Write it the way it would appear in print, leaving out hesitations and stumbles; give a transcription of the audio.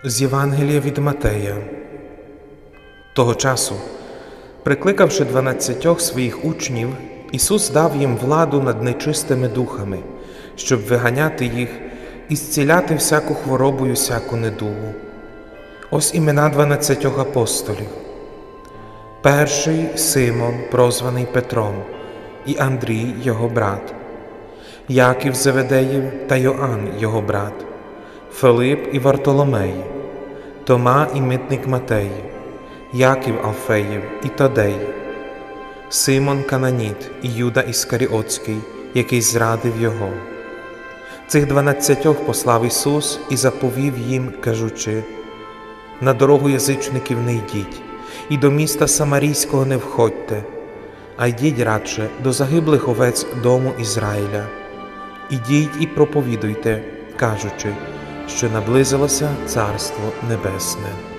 З Євангелія від Матея. Того часу, прикликавши 12 своїх учнів, Ісус дав їм владу над нечистими духами, щоб виганяти їх і зціляти всяку хворобу й всяку недугу. Ось імена 12 апостолів. Перший – Симон, прозваний Петром, і Андрій, його брат, Яків Зеведеїв та Йоанн, його брат, Филип і Вартоломей, Тома і митник Матей, Яків Алфеїв і Тадей, Симон Кананіт і Юда Іскаріотський, який зрадив його. Цих 12 послав Ісус і заповів їм, кажучи: «На дорогу язичників не йдіть, і до міста Самарійського не входьте, а йдіть радше до загиблих овець дому Ізраїля. Ідіть і проповідуйте, кажучи, що наблизилося Царство Небесне».